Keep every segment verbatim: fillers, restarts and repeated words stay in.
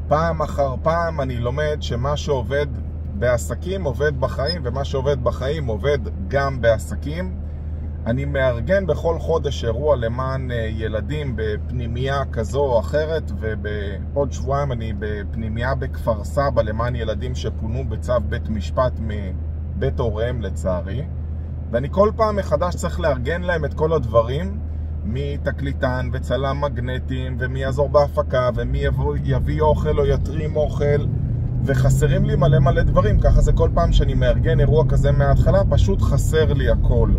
פעם אחר פעם אני לומד שמה שעובד בעסקים עובד בחיים, ומה שעובד בחיים עובד גם בעסקים. אני מארגן בכל חודש אירוע למען ילדים בפנימייה כזו או אחרת, ובעוד שבועיים אני בפנימייה בכפר סבא למען ילדים שפונו בצו בית משפט מבית הוריהם לצערי. ואני כל פעם מחדש צריך לארגן להם את כל הדברים, מתקליטן וצלם מגנטים, ומי יעזור בהפקה, ומי יבוא, יביא אוכל או יתרים אוכל, וחסרים לי מלא מלא דברים. ככה זה כל פעם שאני מארגן אירוע כזה מההתחלה, פשוט חסר לי הכל.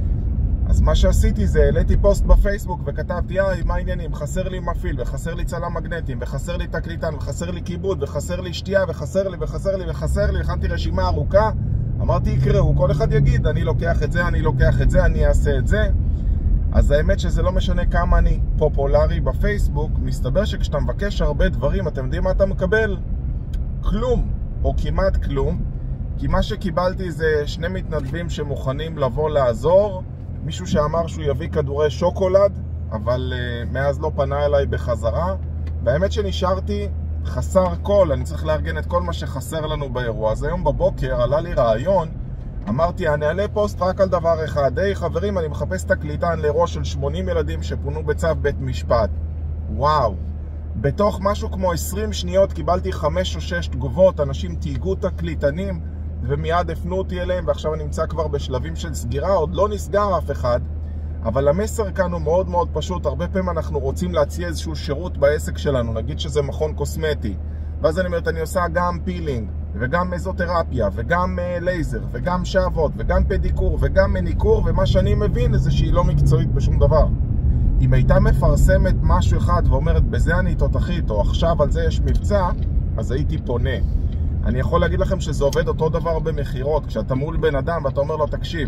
אז מה שעשיתי זה, העליתי פוסט בפייסבוק וכתבתי, היי, מה העניינים? חסר לי מפעיל, וחסר לי צלם מגנטים, וחסר לי תקליטן, וחסר לי כיבוד, וחסר לי שתייה, וחסר לי, וחסר לי, וחסר לי, הכנתי רשימה ארוכה. אמרתי, יקראו, כל אחד יגיד, אני לוקח את זה, אני לוקח את זה, אני אעשה את זה. אז האמת שזה לא משנה כמה אני פופולרי בפייסבוק, מסתבר שכשאתה מבקש הרבה דברים, אתם יודעים מה אתה מקבל? כלום, או כמעט כלום. כי מה שקיבלתי זה שני מתנדבים שמוכנים לבוא לעזור, מישהו שאמר שהוא יביא כדורי שוקולד, אבל uh, מאז לא פנה אליי בחזרה. והאמת שנשארתי חסר כל, אני צריך לארגן את כל מה שחסר לנו באירוע. אז היום בבוקר עלה לי רעיון, אמרתי, אני אעלה פוסט רק על דבר אחד. היי חברים, אני מחפש תקליטן לאירוע של שמונים ילדים שפונו בצו בית משפט. וואו. בתוך משהו כמו עשרים שניות קיבלתי חמש או שש תגובות, אנשים תייגו תקליטנים, ומיד הפנו אותי אליהם, ועכשיו אני נמצא כבר בשלבים של סגירה, עוד לא נסגר אף אחד, אבל המסר כאן הוא מאוד מאוד פשוט. הרבה פעמים אנחנו רוצים להציע איזשהו שירות בעסק שלנו, נגיד שזה מכון קוסמטי, ואז אני אומרת, אני עושה גם פילינג, וגם מזותרפיה, וגם uh, לייזר, וגם שעבות, וגם פדיקור, וגם מניקור, ומה שאני מבין זה שהיא לא מקצועית בשום דבר. אם הייתה מפרסמת משהו אחד ואומרת, בזה אני תותחית, או עכשיו על זה יש מבצע, אז הייתי פונה. אני יכול להגיד לכם שזה עובד אותו דבר במחירות. כשאתה מול בן אדם ואתה אומר לו, תקשיב,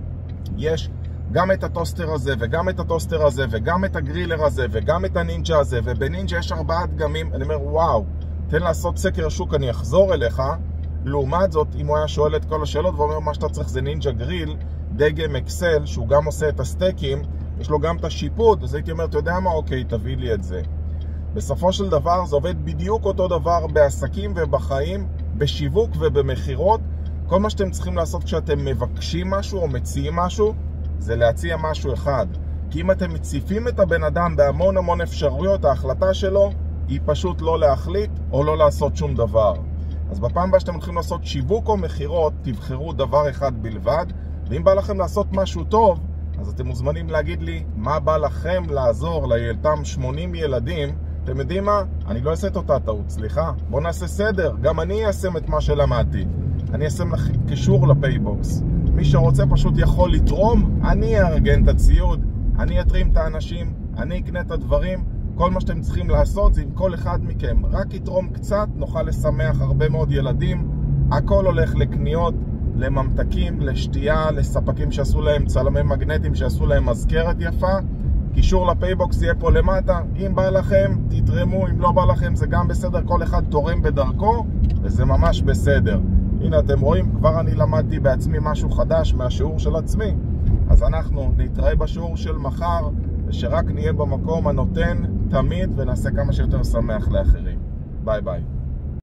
יש גם את הטוסטר הזה, וגם את הטוסטר הזה, וגם את הגרילר הזה, וגם את הנינג'ה הזה, ובנינג'ה יש ארבעה דגמים. אני אומר, וואו, תן לעשות סקר שוק, אני אחזור אליך. לעומת זאת, אם הוא היה שואל את כל השאלות ואומר, מה שאתה צריך זה נינג'ה גריל, דגם אקסל, שהוא גם עושה את הסטייקים, יש לו גם את השיפוד, אז הייתי אומר, אתה יודע מה? אוקיי, תביא לי את זה. בסופו של דבר, זה עובד בדיוק אותו דבר בעסקים ובחיים, בשיווק ובמחירות. כל מה שאתם צריכים לעשות כשאתם מבקשים משהו או מציעים משהו, זה להציע משהו אחד. כי אם אתם מציפים את הבן אדם בהמון המון אפשרויות, ההחלטה שלו היא פשוט לא להחליט או לא לעשות שום דבר. אז בפעם הבאה שאתם הולכים לעשות שיווק או מחירות, תבחרו דבר אחד בלבד, ואם בא לכם לעשות משהו טוב, אז אתם מוזמנים להגיד לי מה בא לכם לעזור לאותם שמונים ילדים. אתם יודעים מה? אני לא אעשה את אותה טעות, סליחה. בואו נעשה סדר. גם אני אעשה את מה שלמדתי. אני אעשה לכם קישור לפייבוקס. מי שרוצה פשוט יכול לתרום, אני אארגן את הציוד, אני אתרים את האנשים, אני אקנה את הדברים. כל מה שאתם צריכים לעשות זה עם כל אחד מכם רק יתרום קצת, נוכל לשמח הרבה מאוד ילדים. הכל הולך לקניות, לממתקים, לשתייה, לספקים שעשו להם צלמי מגנטים, שעשו להם מזכרת יפה. קישור לפייבוקס יהיה פה למטה. אם בא לכם, תתרמו. אם לא בא לכם, זה גם בסדר. כל אחד תורם בדרכו, וזה ממש בסדר. הנה, אתם רואים, כבר אני למדתי בעצמי משהו חדש מהשיעור של עצמי. אז אנחנו נתראה בשיעור של מחר, ושרק נהיה במקום הנותן תמיד, ונעשה כמה שיותר שמח לאחרים. ביי ביי.